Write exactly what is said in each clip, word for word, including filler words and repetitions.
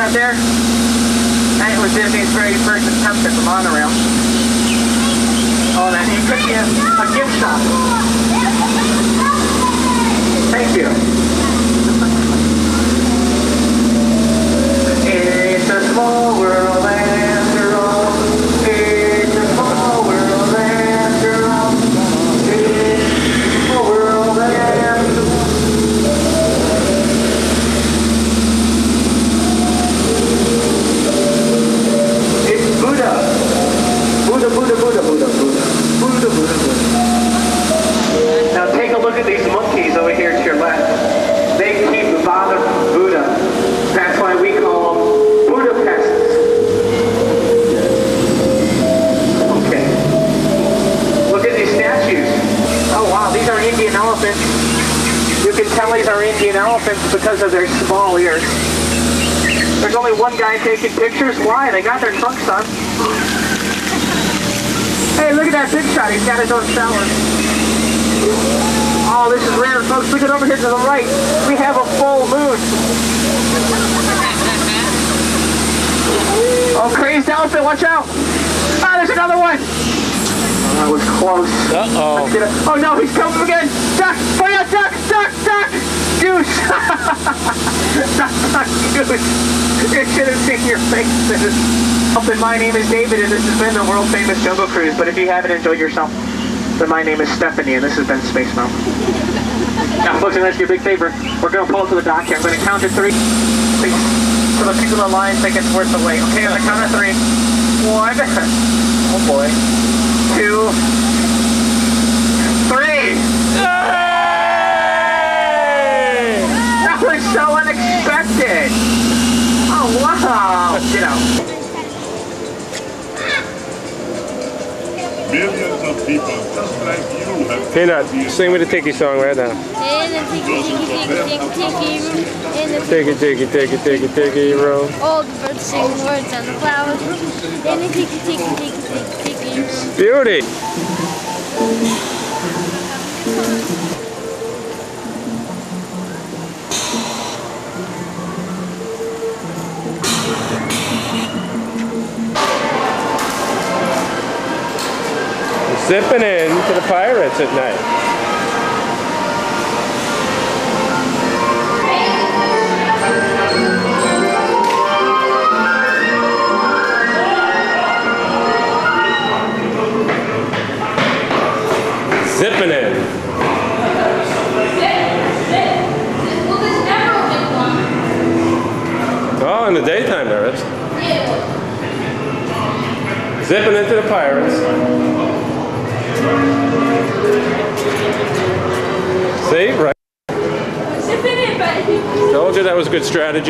out there? That was Disney's very first attempt at the monorail. Oh, that it could be a, a gift shop. Thank you. It's a small world after all. It's a small world after all. It's a small world after all. It's Buddha. Buddha, Buddha, Buddha, Buddha, Buddha. Buddha, Buddha, Buddha. Now take a look at these monkeys over here to your left. They keep bothering Buddha. That's why we call them Budapests. Okay. Look at these statues. Oh wow, these are Indian elephants. You can tell these are Indian elephants because of their small ears. There's only one guy taking pictures. Why? They got their trunks on. Hey, look at that big shot. He's got his own shower. Oh, this is rare, folks. Look at over here to the right. We have a full moon. Oh, crazed elephant, watch out. Ah, there's another one. Oh, that was close. Uh-oh. Oh, no, he's coming again. Duck, hurry up, duck, duck, duck. Goose. Duck, duck, goose. You should have seen your faces. My name is David, and this has been the world famous Jungle Cruise. But if you haven't enjoyed yourself, then my name is Stephanie, and this has been Space Mountain. Now, folks, let's do a big favor. We're going to pull it to the dock here. I'm going to count to three. So the people in line think it's worth the wait. Okay, on the count of three. One. Oh, boy. Two. Three. Hey! That was so unexpected. Oh, wow. Get out. Millions of people just like you have... Peanut, sing me the Tiki song right now. In the tiki tiki tiki tiki tiki in the Tiki tiki tiki tiki tiki room. all the birds sing words on the flowers. In the tiki tiki tiki tiki tiki room. Beauty. Zipping in to the Pirates at night. Zipping in. Oh, in the daytime there is. Zipping into the Pirates. See, right? Told you that was a good strategy.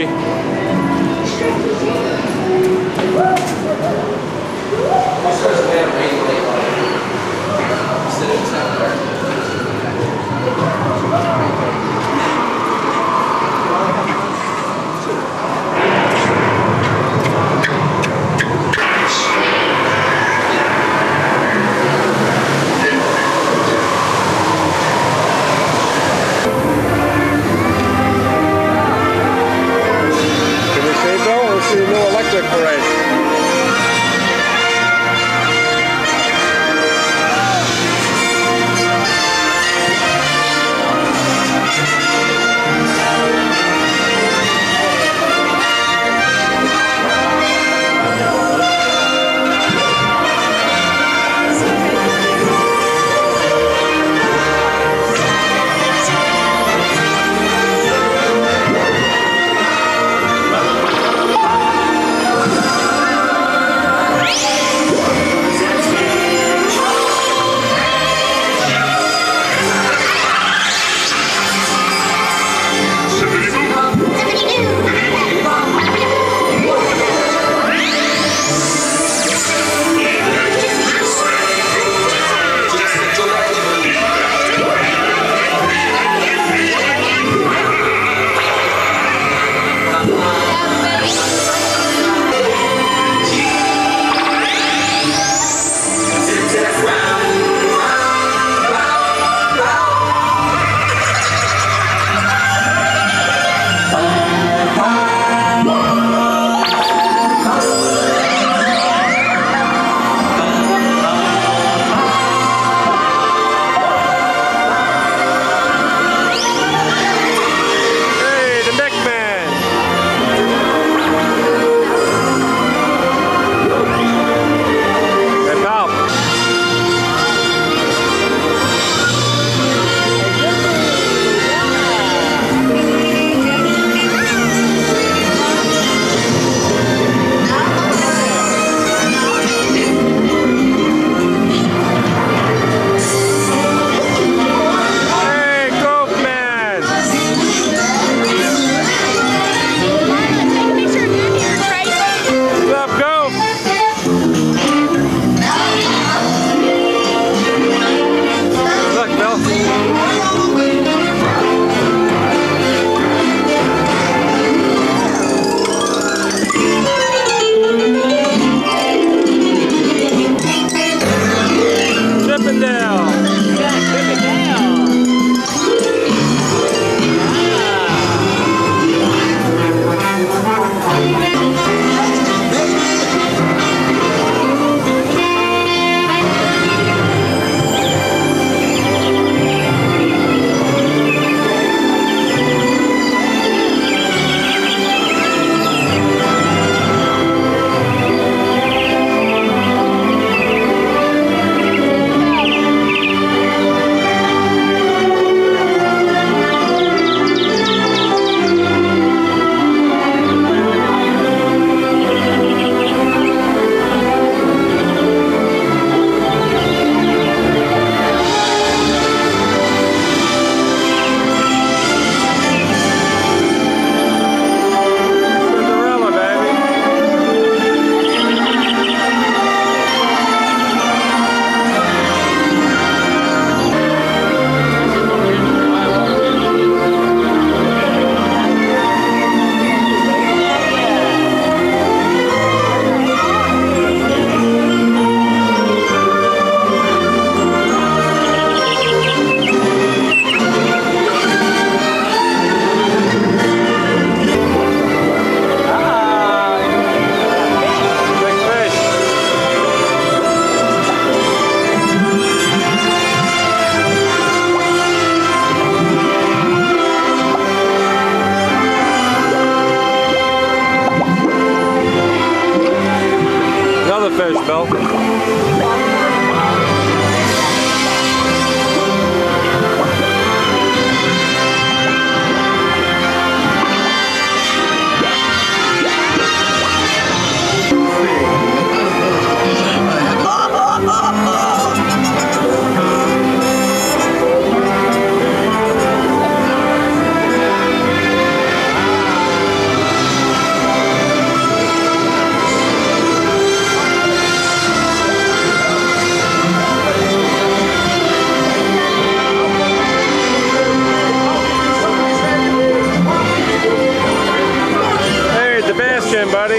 fish, Bill. Sebastian, buddy.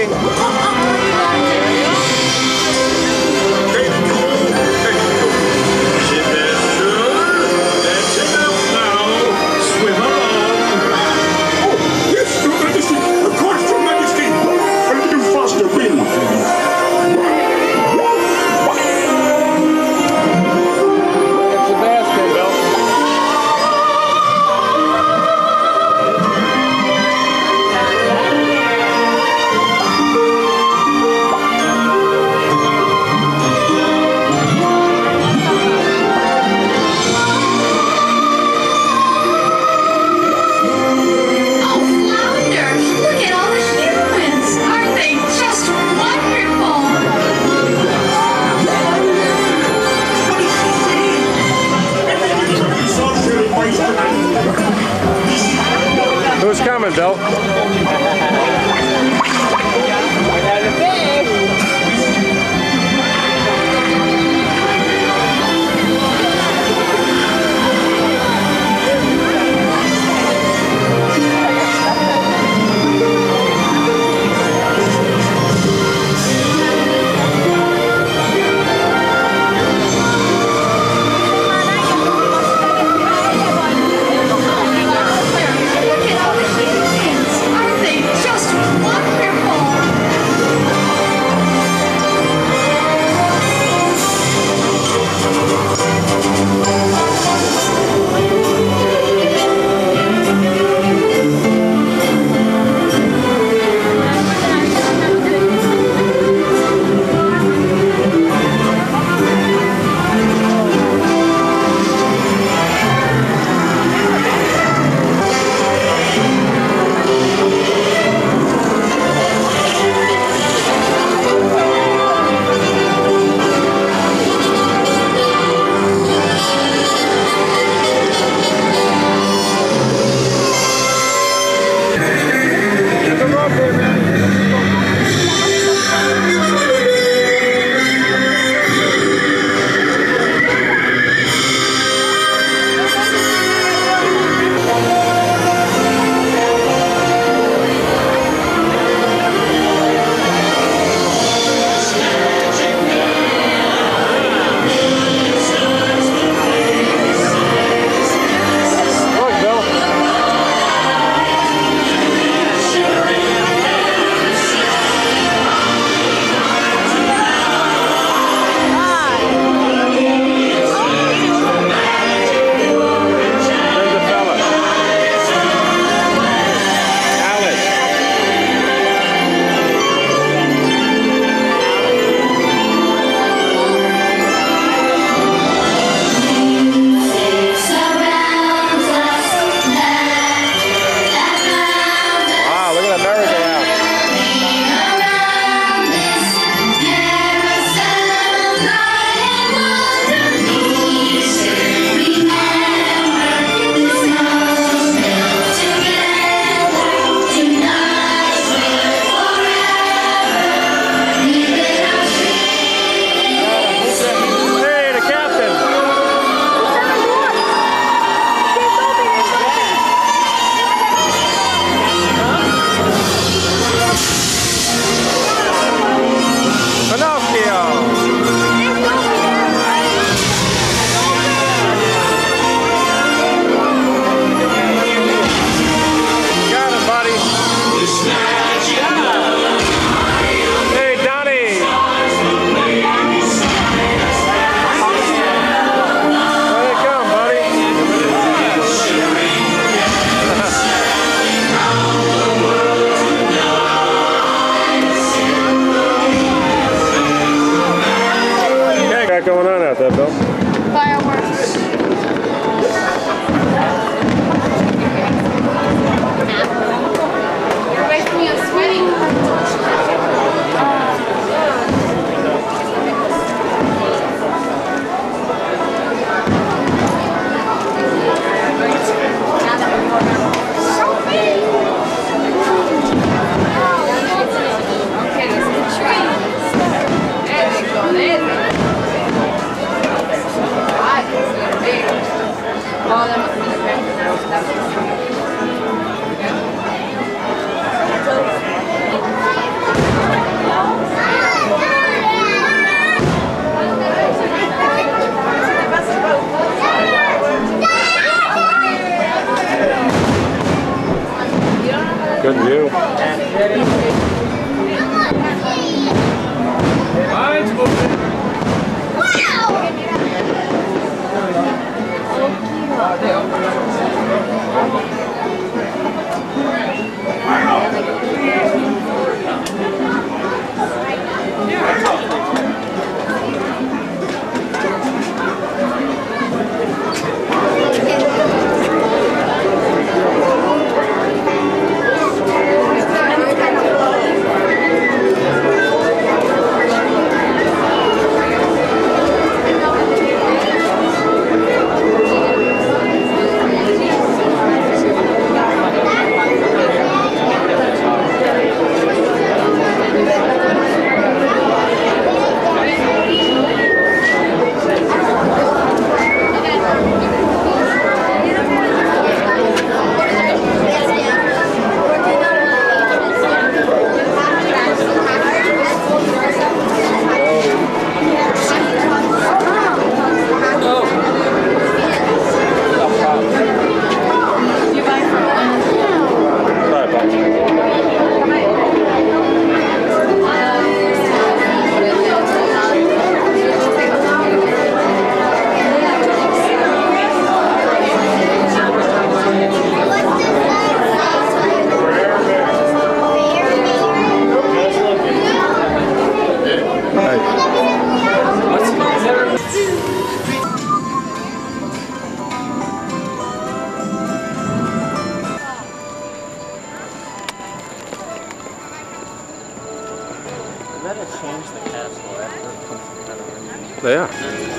better change the castle after Yeah.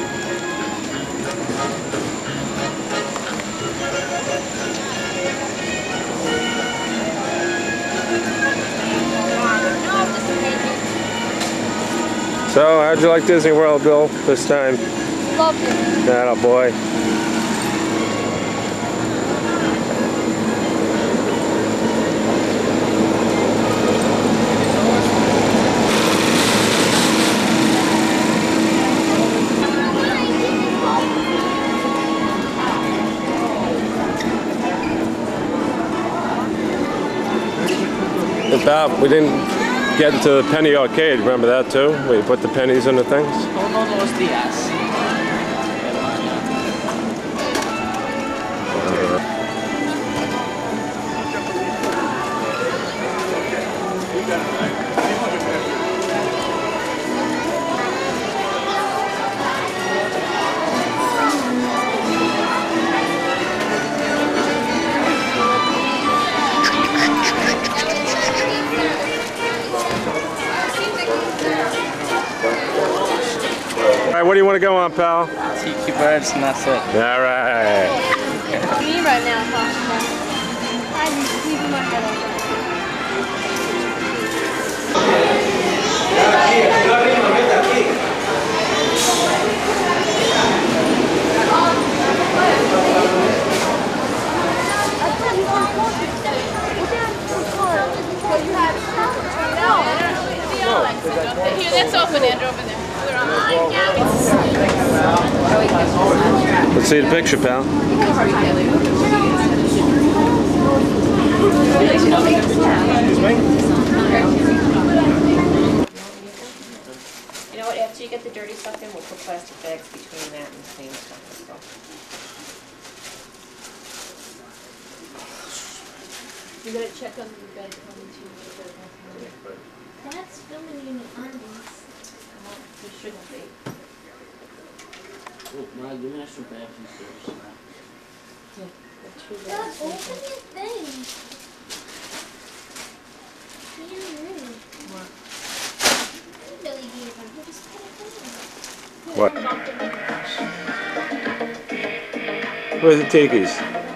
So, how'd you like Disney World, Bill, this time? Loved it. That boy. About, we didn't get into the penny arcade, remember that too? Where you put the pennies in the things? Todos los días. Alright, what do you want to go on, pal? Tiki birds and that's it. Alright. Me right now, Tasha. I'm leaving my head over. Here, that's open, Andrew, over there. Let's see the picture, pal. You know what, after you get the dirty stuff in, we'll put plastic bags between that and the clean stuff as well. You gotta check on the bed coming to That's filming in the undies. It shouldn't be. Look, Ma, give me an extra bag from stairs. Dad, open your thing. Being rude. What? Billy gave him. He just put it in. What? Where's the tikis?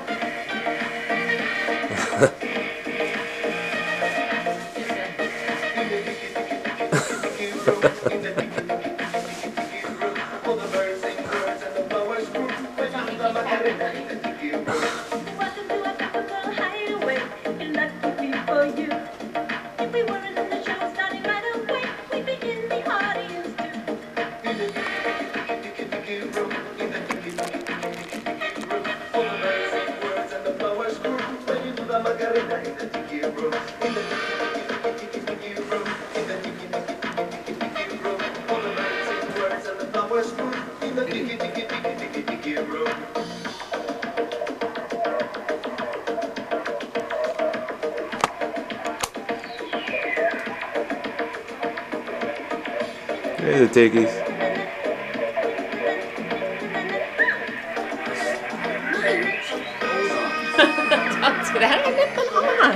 Here's the tikis. Don't do that, I left them on.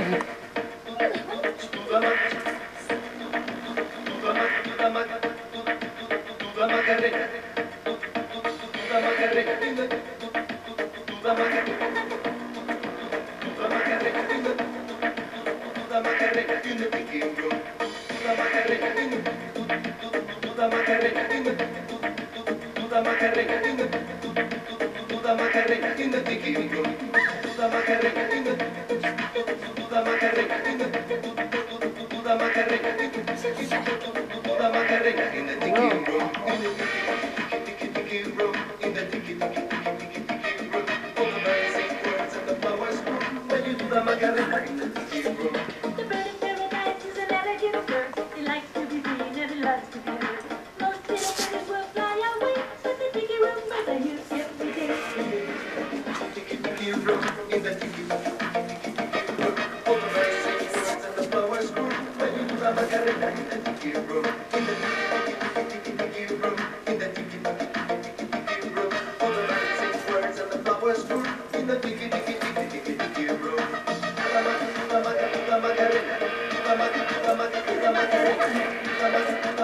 Macarena,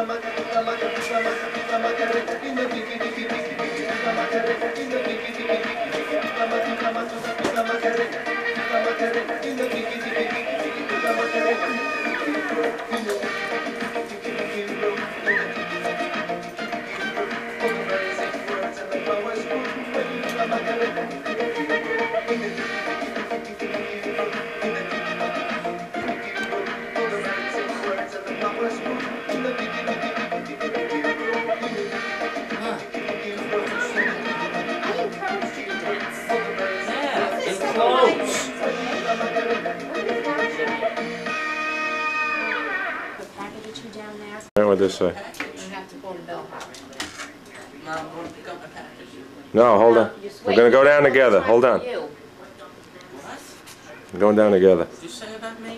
What would this say? I have to pull the bill. No, I'm going to pick up my package. No, hold on. Just We're wait. gonna go down It's together. time Hold for on. you. What? We're going down together. What did you say about me?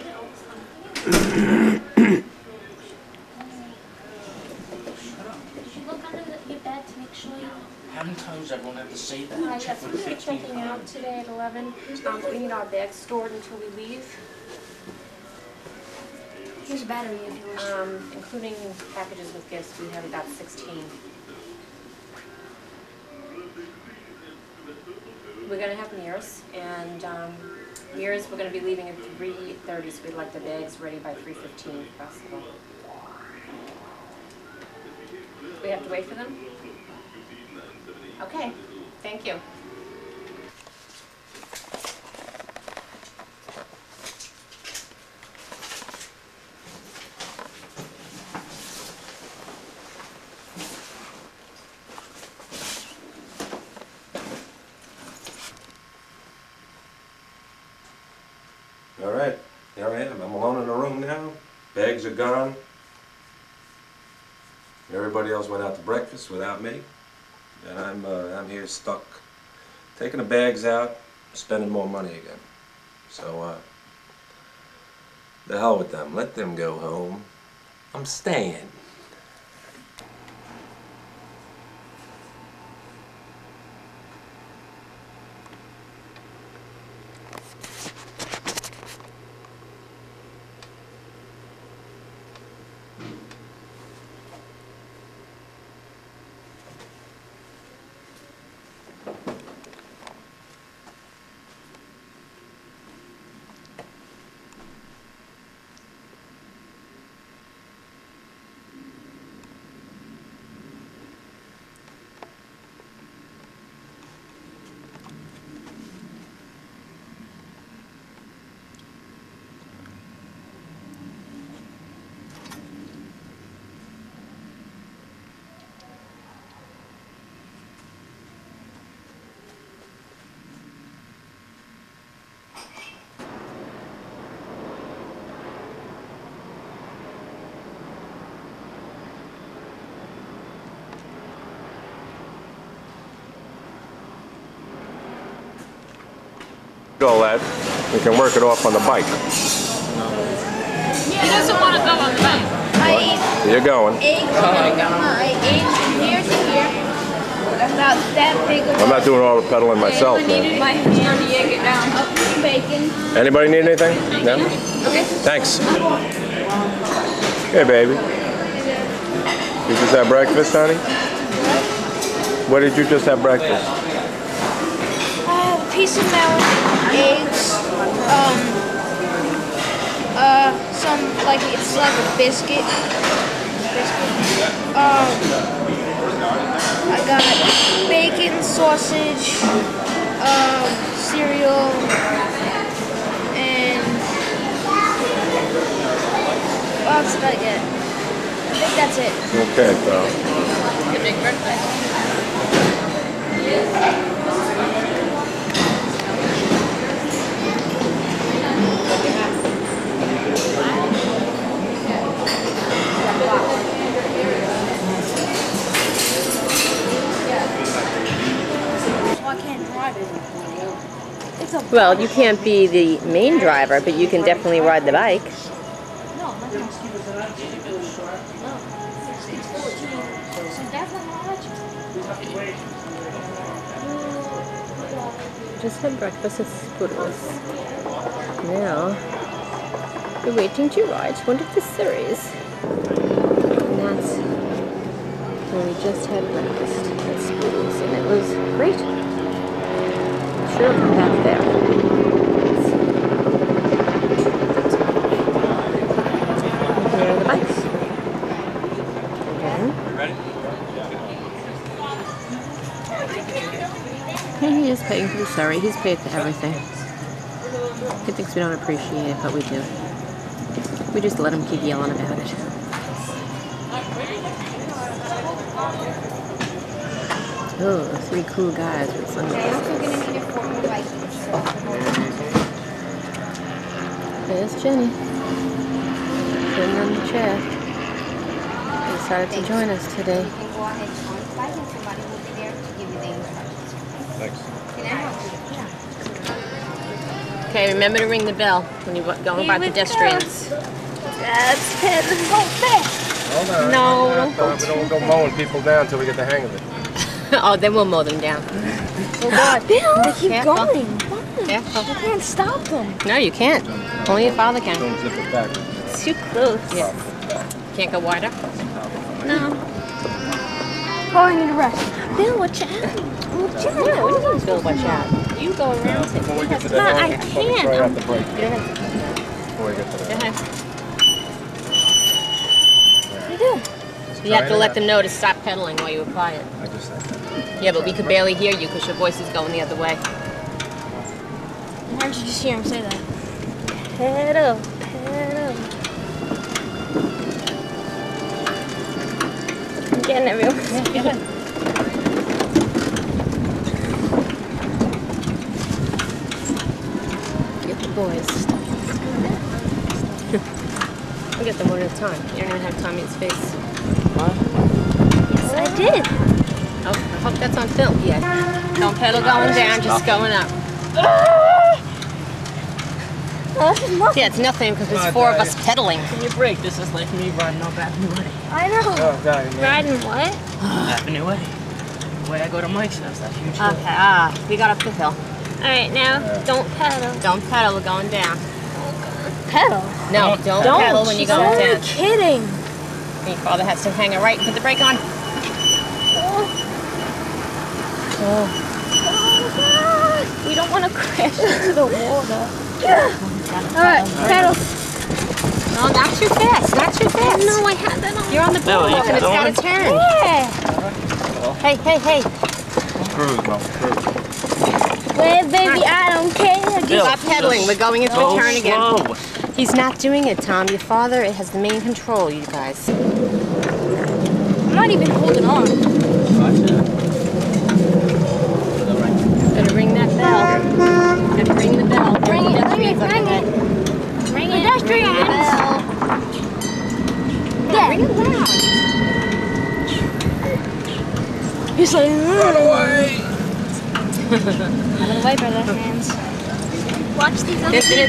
Did you look under the, your bed to make sure you... How many times everyone had to say that? Hi, Check yes, with we the are fifteen checking out pounds. today at eleven. Um, we need our bags stored until we leave, Here's a battery of yours. um, including packages with gifts. We have about sixteen. We're gonna have mirrors, and um, mirrors, we're gonna be leaving at three thirty, so we'd like the bags ready by three fifteen if possible. We have to wait for them? Okay, thank you. All right, here I am. I'm alone in the room now. Bags are gone. Everybody else went out to breakfast without me, and I'm uh, I'm here stuck, taking the bags out, spending more money again. So uh, the hell with them. Let them go home. I'm staying. All that, we can work it off on the bike. He doesn't want to go on the bike. I ate You're going. eggs. I ate from here to here. About that big of I'm not doing all the pedaling myself, man. my hand. Get down. Up some bacon. Anybody need anything? No? Okay. Thanks. Hey, baby. You just had breakfast, honey? What did you just have breakfast? I have a piece of melon, eggs, um, uh, some, like, it's like a biscuit. Biscuit. Um, I got bacon, sausage, um, cereal, and what else did I get? I think that's it. Okay, pal. Your big breakfast. I can't drive it. It's a Well, you can't be the main driver, but you can definitely ride the bike. no, that's not stupid. No. It's fourteen. So that's not how much. Just had breakfast at Spuddles. Now, we're waiting to ride one of the series. And that's where we just had breakfast at Spuddles, and it was great. Sure, come back there. And here are the bikes. Again. And he is paying for the Surrey. He's paid for everything. He thinks we don't appreciate it, but we do. We just let him keep yelling about it. Oh, three cool guys with sunglasses. There's Jenny. Sitting on the chair. decided to join us today. You can go ahead on site and somebody will be there to give you the instructions. Thanks. Can I help you? Okay, remember to ring the bell when you're going by pedestrians. That's pedaling. Go fast. Hold on. No, Don't go, we don't go mowing people down until we get the hang of it. Oh, then we'll mow them down. Oh God. Bill, they keep Careful. going. Careful. You can't stop them. No, you can't. Only your father can. Don't zip it back. It's too close. Yeah. Can't go wider. No. Oh, I need a rest. Bill, watch out. Watch out. Yeah, what do you mean, Bill, watch out? You go around it. Before we get to No, that, I let me can't. try out the brake. You don't have to. Before we get to Go that. ahead. What do you do? You have to let them know to stop pedaling while you apply it. I just said that. Yeah, but we could barely hear you because your voice is going the other way. Why don't you just hear him say that? Pedal, pedal. I'm getting everyone. Get it. Get the boys. We'll get them one at a time. You don't even have Tommy's face. Yes, I did. Oh, I hope that's on film. Yeah. Don't pedal going down, just going up. Oh, this is nothing. Yeah, it's nothing because there's four of us pedaling. Can you break? This is like me riding up Avenue Way. I know. Oh, God, man. Riding what? Avenue Way. The way I go to Mike's house, that huge hill. Okay, ah, we got up the hill. All right, now don't pedal. Don't pedal, we're going down. Pedal. No, don't, pedal when you're going You're down. kidding. Your father has to hang a right and put the brake on. Oh. We don't want to crash into the water. All right, pedal. No, not too fast, not too fast. No, I had that on. You're on the Bill, you boardwalk and it's pedal got on? to turn. Yeah. Hey, hey, hey. Cruise, bro. Cruise. Well, baby, I don't care. Bill, Stop pedaling, we're going into so a turn again. slow. He's not doing it, Tom. Your father has the main control, you guys. I'm not even holding on. Better ring that bell. Better ring the bell. Ring it, ring it, Pedestrians up ring ahead. it. Ring it. Pedestrians. Yeah. Ring it loud. He's like, Run away! out of the way, brother. Hands. Watch these other people.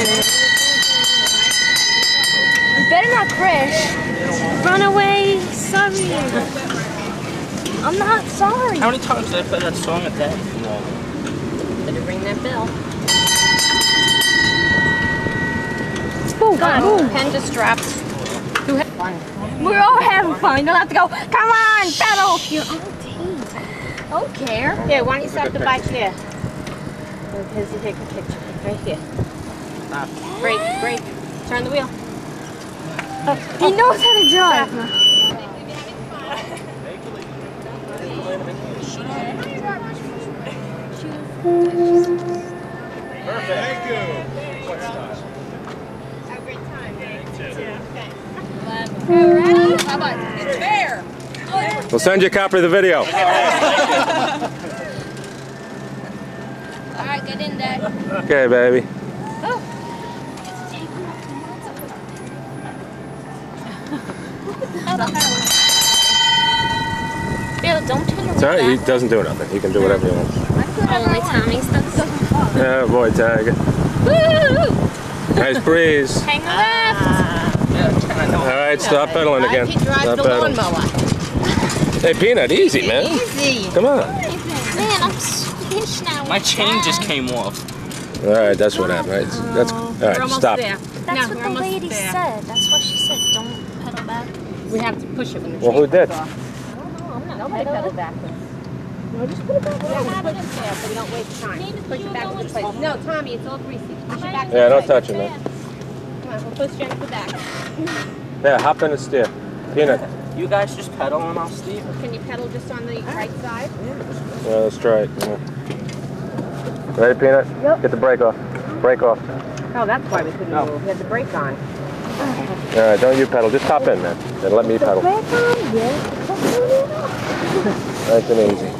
You better not crash. Run away. Sorry. I'm not sorry. How many times did I play that song a day? Better ring that bell. Boom, boom. Pen just dropped. Who had fun? We're all having fun. You don't have to go, come on, pedal. You're on team. I don't care. Here, why don't you stop the bike there? Here's you take a picture. Right here. Stop. Brake, brake. Turn the wheel. He knows how to drive. Thank you. We'll send you a copy of the video. All right, get in there. Okay, baby. Bill, don't turn around. It's all right, he doesn't do nothing. He can do whatever he wants. Only Tommy stuff. Yeah, boy, Tiger. Woo! Nice breeze. Hang left. All right, stop pedaling again. He drives Stop the pedaling. lawnmower. Hey, Peanut, easy, man. Easy. Come on. Man, I'm finished now. My chain just came off. All right, that's what happened. Right? That's all We're right. almost Stop. there. That's No, what we're the almost lady there. said. That's what she said. Don't pedal back. We have to push it when the Well, chain who did? comes off. Nobody pedal backwards. No, just put it back. Yeah, we push it there so we don't waste time. Push it back to the place. No, Tommy, it's all greasy. Push it back to Yeah, the don't place. touch it, man. Come on, we'll push Jennifer back. Yeah, hop in the steer. Peanut. You guys just pedal and I'll steer. Can you pedal just on the right side? Yeah, let's try it. Yeah. Ready, Peanut? Yep. Get the brake off. Brake off. Oh, that's why we couldn't No. move. We had the brake on. All right, don't you pedal. Just hop in, man. And let me pedal. Back on? Yeah. Nice and easy.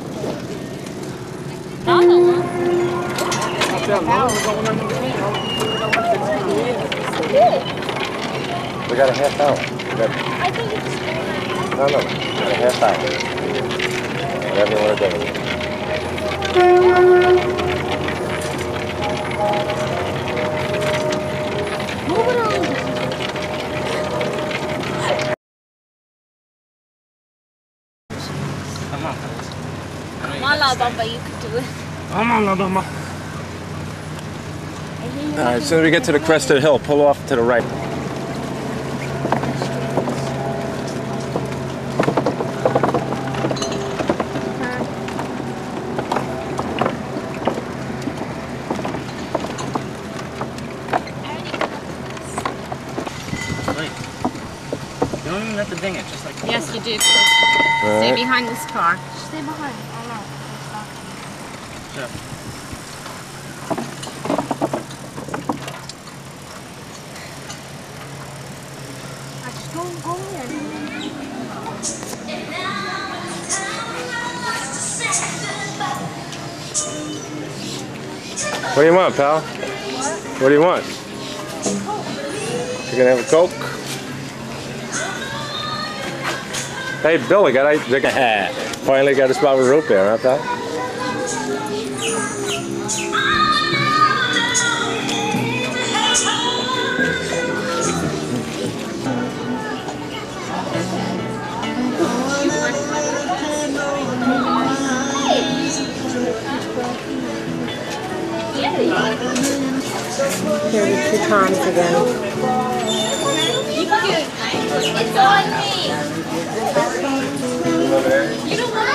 We got a half hour. We got- I think it's no, no. A half hour. Whatever you want to do with it. Move it on. Come on, fellas. I know you Come on, got La this Bamba, you can do it. thing. Come on, La Bamba. All right, as soon as we get to the crest of the hill, pull off to the right. Wait. You don't even have to ding it, just like Yes, you do. All Stay right. behind this car. Stay behind. I know. Sure. I just go, go in. What do you want, pal? What do you want? You gonna have a Coke? Hey, Bill, I got I finally got a spot with root beer, huh, pal? Here are the two Toms again. It's on me. You don't want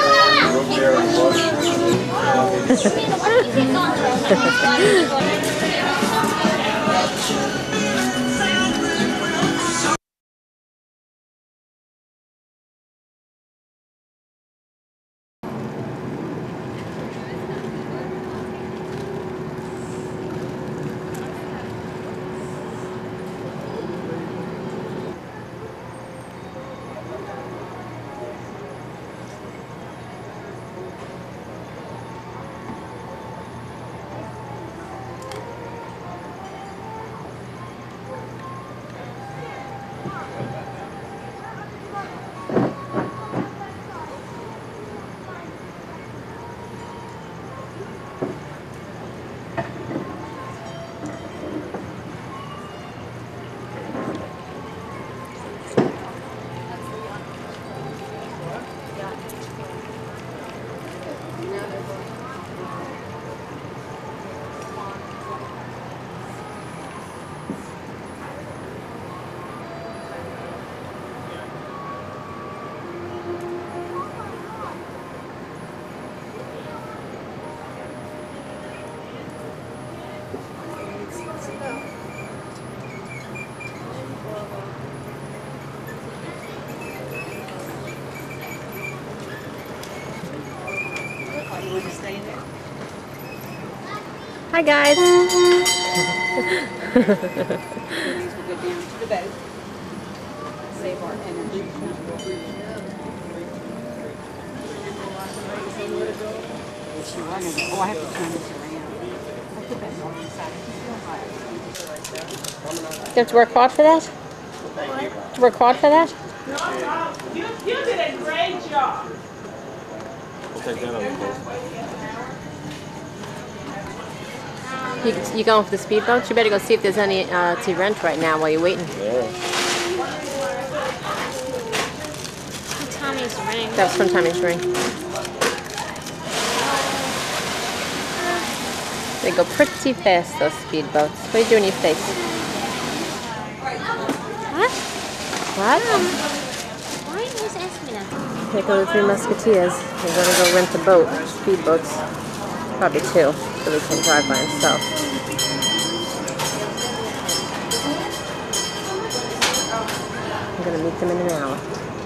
Hi, guys. Save our energy. Is she running? Oh, I have to turn this around. I put that north side. You have to work hard for that? To work hard for that? You, you did a great job. We'll take that on the coast. You, you going for the speedboats? You better go see if there's any uh, to rent right now while you're waiting. Yeah. Tommy's ring. That was from Tommy's ring. They go pretty fast, those speedboats. What are you doing in your face? What? What? Why are you always asking me that? They go to the Three Musketeers. They're going to go rent a boat, speedboats. Probably two, so we can drive by himself. I'm going to meet them in an hour.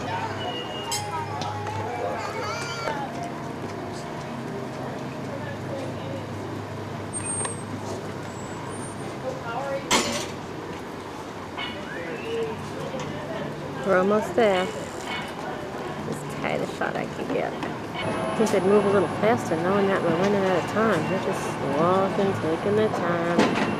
We're almost there. Just tight a shot I can get. I think they'd move a little faster knowing that we're running out of time. They're just walking, taking their time.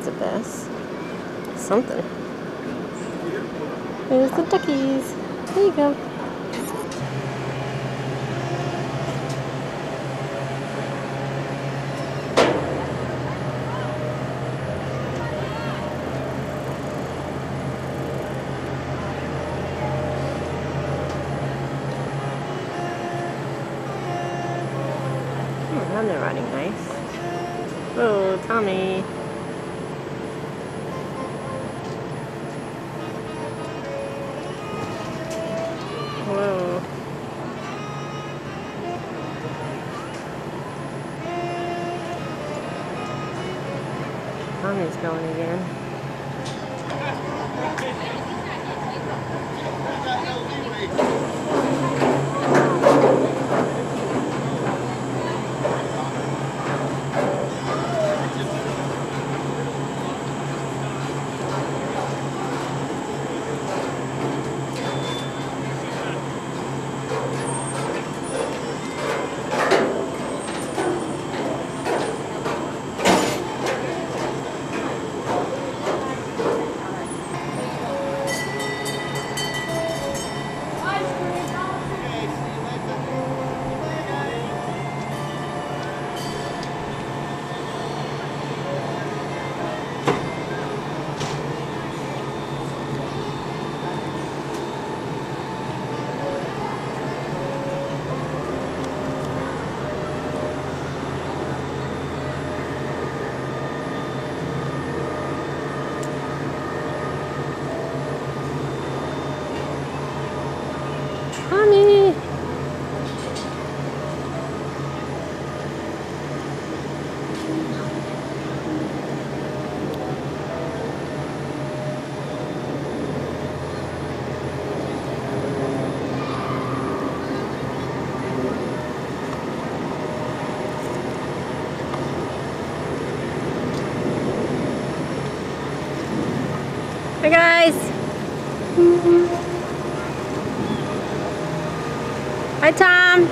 a bass. Something. There's the duckies. There you go. They're running nice. Oh, Tommy. Whoa. Tommy's going again. Tommy! Hi guys! Hi, Tom.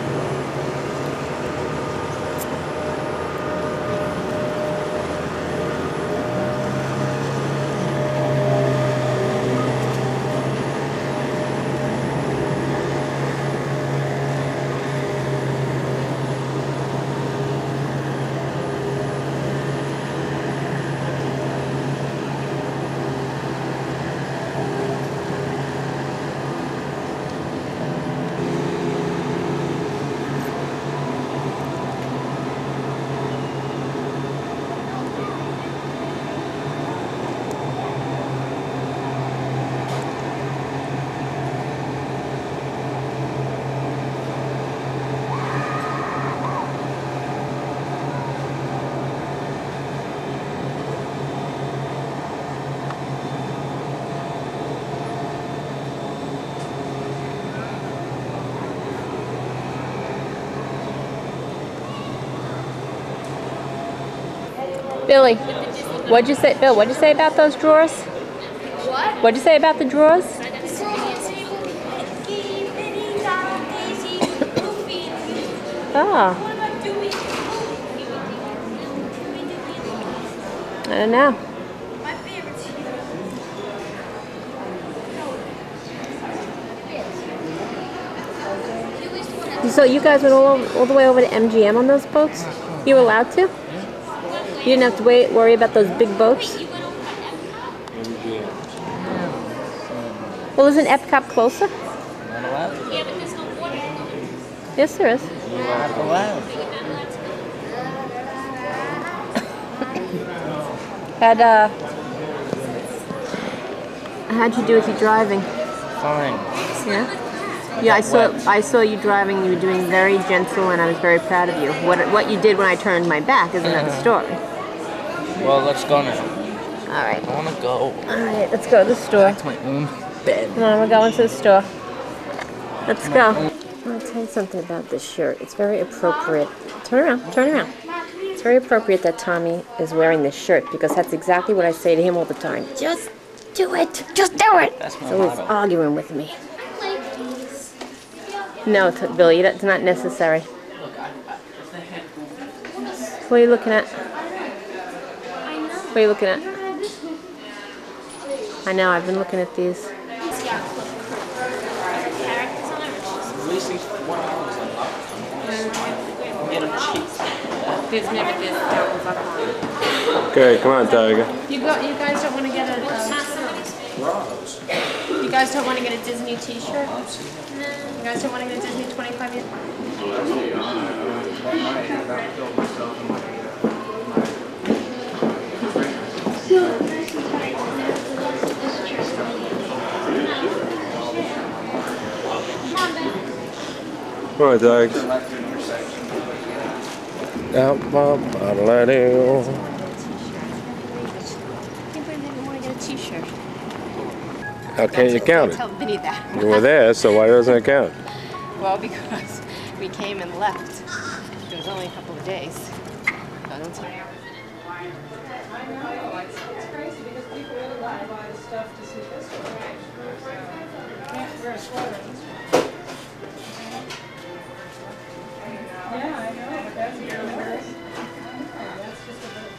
Billy, what'd you say, Bill, what'd you say about those drawers? What? What'd you say about the drawers? Oh. I don't know. So you guys went all, over, all the way over to M G M on those boats? You were allowed to? You didn't have to wait, worry about those big boats? Well, isn't Epcot closer? Not allowed. Yeah, but there's no water. Yes, there is. You're not allowed. Had, uh... How'd you do with your driving? Fine. Yeah? Yeah, I saw I saw you driving. You were doing very gentle, and I was very proud of you. What what you did when I turned my back is another story. Well, let's go now. All right. I want to go. All right, let's go to the store. Back to my own bed. Come on, we're going to the store. Let's go. I want to tell you something about this shirt. It's very appropriate. Turn around. Turn around. It's very appropriate that Tommy is wearing this shirt because that's exactly what I say to him all the time. Just do it. Just do it. That's my So he's motto. arguing with me. No, t Billy, that's not necessary. What are you looking at? What are you looking at? I know, I've been looking at these. There's never this that up on. Okay, come on, Tiger. You go. You guys don't want to get a. Um, you guys don't want to get a Disney T-shirt. No. You guys don't want to get a Disney twenty-five year. Come on, Tiger. Out my bottle of ale. Anybody didn't want to get a T-shirt? How can't you count it? Tell Vinny that. You were there, so why doesn't it count? Well, because we came and left. It was only a couple of days. So don't tell me. I know, it's, it's crazy because people really want to buy the stuff to see this one. Can't wear a sweater. Yeah, I know, but that's even worse. That's just a little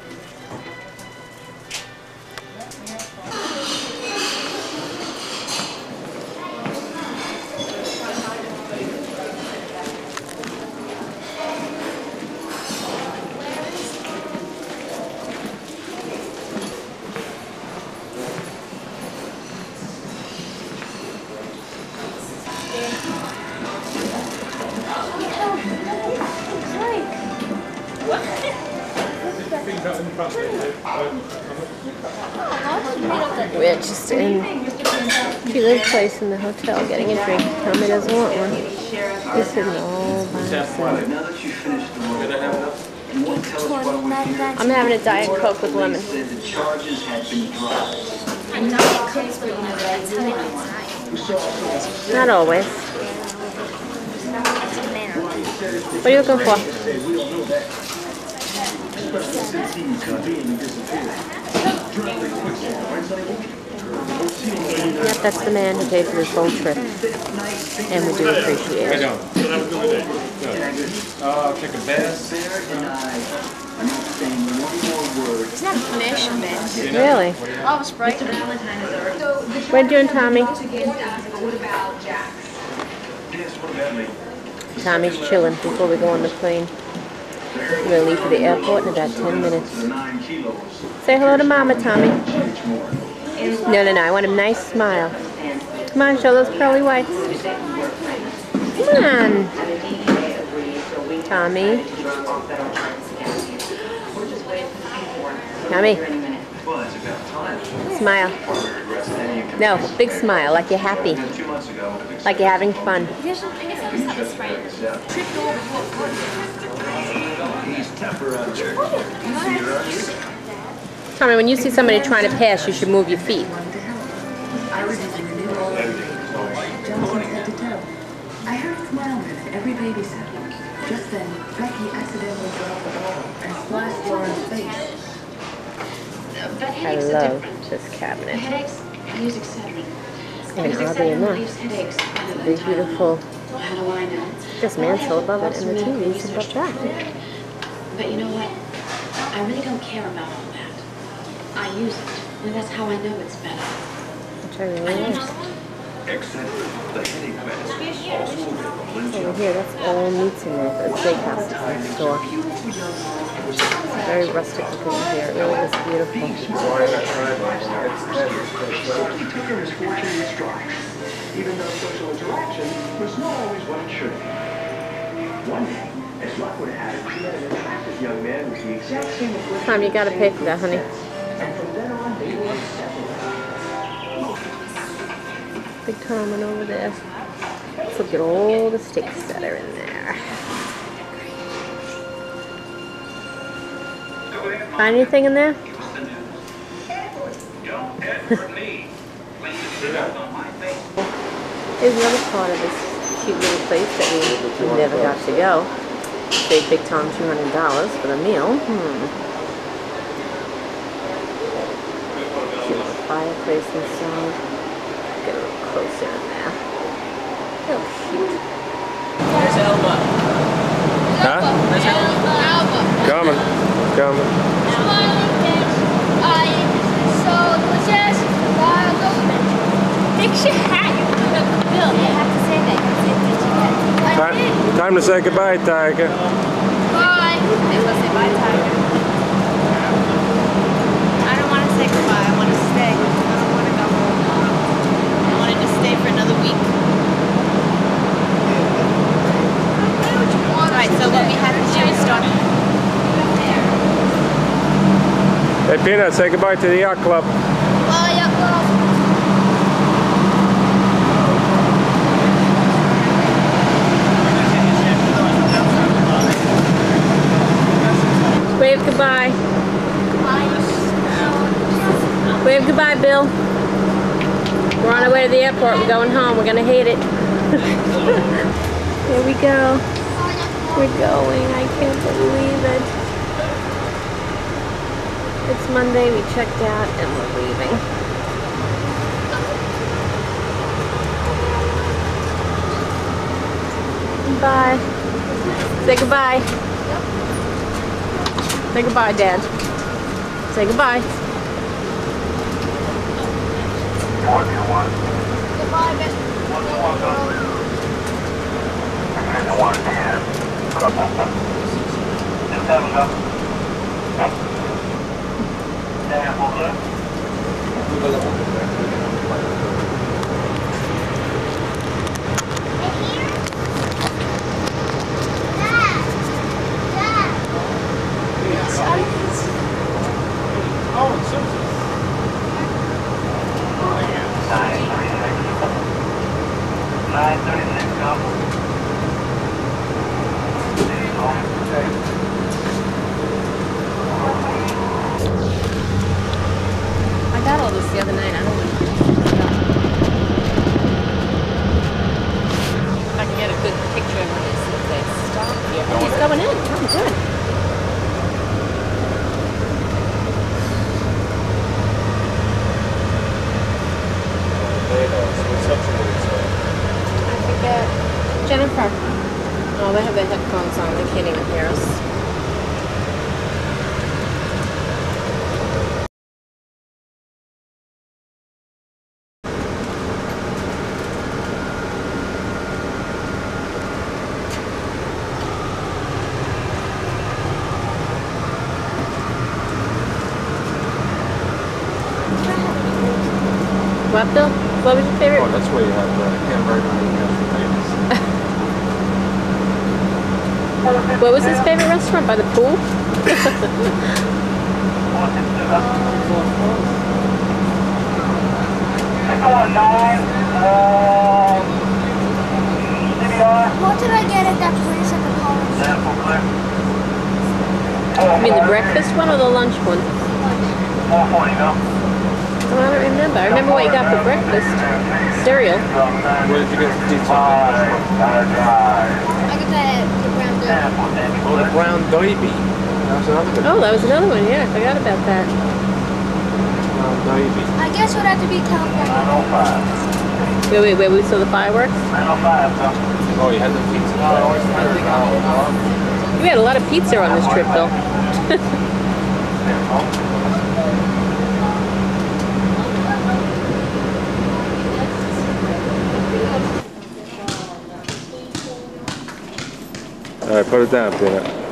We're just in Sheila's place in the hotel getting a drink. Tommy doesn't want one. He's sitting all by himself. I'm having a Diet Coke with lemon. Not always. What are you looking for? Yep, that's the man who paid for this whole trip. And we do appreciate it. I don't. Oh, I'll take a bath. It's not a finish, man. Really? Oh, it's bright. What are you doing, Tommy? Tommy's chilling before we go on the plane. We're going to leave for the airport in about ten minutes. Say hello to Mama, Tommy. No, no, no. I want a nice smile. Come on, show those pearly whites. Come on. Tommy. Tommy. Smile. No, big smile, like you're happy. Like you're having fun. Tommy, when you see somebody trying to pass, you should move your feet. I was in the new old Johnson head to toe. I heard a smile in every babysitter. Just then, Becky accidentally dropped the ball and splashed Lauren's face. I love this cabinet. Headaches, I use Excedrin. And oddly enough, the big beautiful just mantle above it and the T V's above that. But you know what? I really don't care about all that. I use it, and that's how I know it's better. Which I really like. Over here, that's all meats in there for the steakhouse next door. It's very rustic looking in here. It really is beautiful. Even though social interaction was not always what it should be. One day, as luck would have it, she met an attractive young man with the exact same affliction. Tom, you gotta pay for that, honey. And from then on, they were inseparable. Big Tom went over there. Let's look at all the steaks that are in there. Find anything in there? There's another part of this cute little place that we never got to go. Paid Big Tom two hundred dollars for the meal. Hmm. Cute little fireplace inside. Get a little closer in there. Oh, cute. There's Elba. Huh? There's Elba. Coming. Coming. Smiling face. I so it was just Fix your hat. Bill, you have to say that. Time, time to say goodbye, Tiger. Bye. They will say bye, Tiger. I don't want to say goodbye. I want to stay. I don't want to go home. I want to just stay for another week. Alright, so what we have to do is start. Hey, Peanut, say goodbye to the yacht club. Bye, yacht club. Wave goodbye. Wave goodbye, Bill. We're on our way to the airport. We're going home. We're gonna hate it. Here we go. We're going. I can't believe it. It's Monday. We checked out and we're leaving. Bye. Say goodbye. Say goodbye, Dad. Say goodbye. Goodbye, Ben. I got all this the other night. I don't know. If I can get a good picture of when he's they stop here. Oh, he's going in. Oh, good. I forget. Jennifer. Oh, they have their headphones on. They can't even hear us. What, Bill? What was your favorite? Oh, that's where you have the hamburger and What was his favorite restaurant? By the pool? What did I get at that place at the college? You mean the breakfast one or the lunch one? Oh, I don't remember. I remember what you got for breakfast. Cereal. Where did you get the pizza? I got that the brown derby. Oh, the brown derby. That was another good Oh, that was another one. Yeah, I forgot about that. brown derby. I guess it would have to be California. Wait, wait, wait. We saw the fireworks? Oh, you had the pizza. We had a lot of pizza on this trip, Bill. All right, put it down, Peanut.